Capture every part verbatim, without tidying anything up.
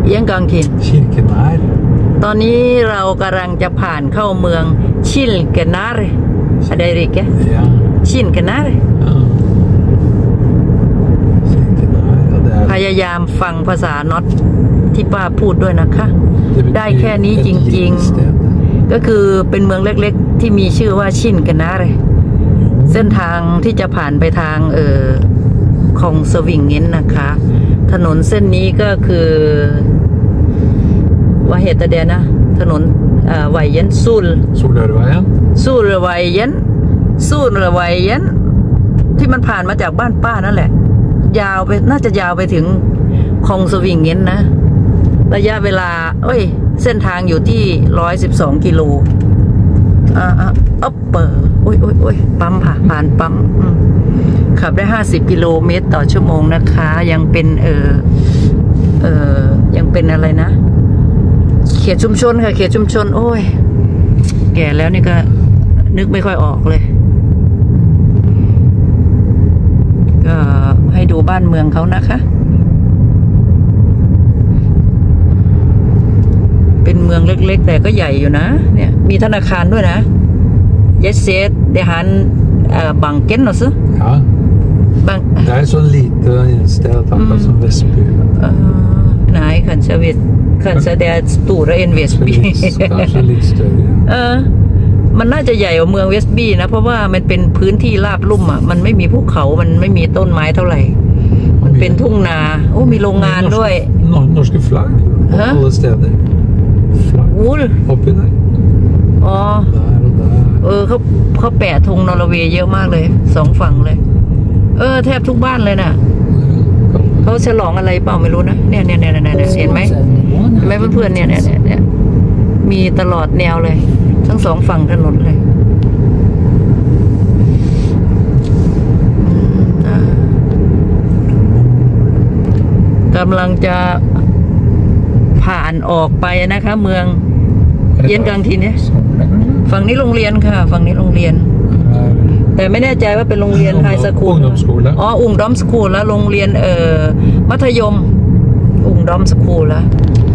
ยังกลางถิ่น Kirkenar ตอนนี้เรากำลังจะผ่านเข้าเมืองชิลเกนาร์อะไรริกะ Ja. ชิลเกนาร์ Ja. Kirkenar, ja, det er พยายามฟังภาษาน็อตที่ป้าพูดด้วยนะคะ ได้แค่นี้จริงๆก็คือเป็นเมืองเล็กๆที่มีชื่อว่าชินเกนาร์เส้นทางที่จะผ่านไปทางเอ่อของสวิงเงินนะคะ ถนนเส้นนี้ก็คือว่าเหตุเดียนะถนนไวเย็นซูล Solørveien ซูลไวเย็นซูลไวเย็นที่มันผ่านมาจากบ้านป้านั่นแหละยาวไปน่าจะยาวไปถึงคองสวิงเงินนะระยะเวลาเอ้ยเส้นทางอยู่ที่ร้อยสิบสองกิโลอ่าอ่าอ๊อปเปอร์โอ้ยโอ้ยโอ้ยปั๊มค่ะผ่านปั๊มขับได้ห้าสิบกิโลเมตรต่อชั่วโมงนะคะยังเป็นเออเออยังเป็นอะไรนะเขตชุมชนค่ะเขตชุมชนโอ้ยแก่แล้วนี่ก็นึกไม่ค่อยออกเลยก็ให้ดูบ้านเมืองเขานะคะเป็นเมืองเล็กๆแต่ก็ใหญ่อยู่นะเนี่ยมีธนาคารด้วยนะเยสเซตเดฮันบังเกนเหรอซึ Ja. บัง Det er så lite sted akkurat som Vestby. ไหนขันเซเวตขันเซเดสตูระเอ็นเวสบี Kanskje litt større. เออมันน่าจะใหญ่กว่าเมืองเวสบีนะเพราะว่ามันเป็นพื้นที่ราบลุ่มอ่ะมันไม่มีภูเขามันไม่มีต้นไม้เท่าไหร่มันเป็นทุ่งนาโอ้มีโรงงานด้วย Norske flagg alle steder. วูล Oppi der. อ๋อ Der og der. เออเขาเขาแปะธงนอร์เวย์เยอะมากเลยสองฝั่งเลยเออแทบทุกบ้านเลยน่ะเขาฉลองอะไรเปล่าไม่รู้นะเนี่ยเนี่ยเนี่ยเนี่ยเห็นไหมเห็นไหมเพื่อนๆเนี่ยเนี่ยเนี่ยมีตลอดแนวเลยทั้งสองฝั่งถนนเลยกำลังจะผ่านออกไปนะคะเมืองเย็นกลางทีเนี่ยฝั่งนี้โรงเรียนค่ะฝั่งนี้โรงเรียนแต่ไม่แน่ใจว่าเป็นโรงเรียนไฮสคูลอ๋ออุ่งดอมสคูลแล้วโรงเรียนเอ่อมัธยมอุ่งดอมสคูลแล้ว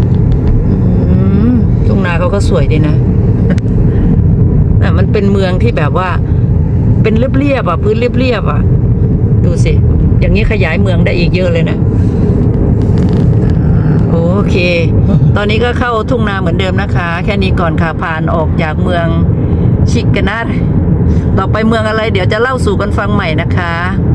ทุ่งนาเขาก็สวยดีนะอ่ะมันเป็นเมืองที่แบบว่าเป็นเรียบๆอ่ะพื้นเรียบๆอ่ะดูสิอย่างนี้ขยายเมืองได้อีกเยอะเลยนะโอเคตอนนี้ก็เข้าทุ่งนาเหมือนเดิมนะคะแค่นี้ก่อนค่ะผ่านออกจากเมืองชิกกนาร์ต่อไปเมืองอะไรเดี๋ยวจะเล่าสู่กันฟังใหม่นะคะ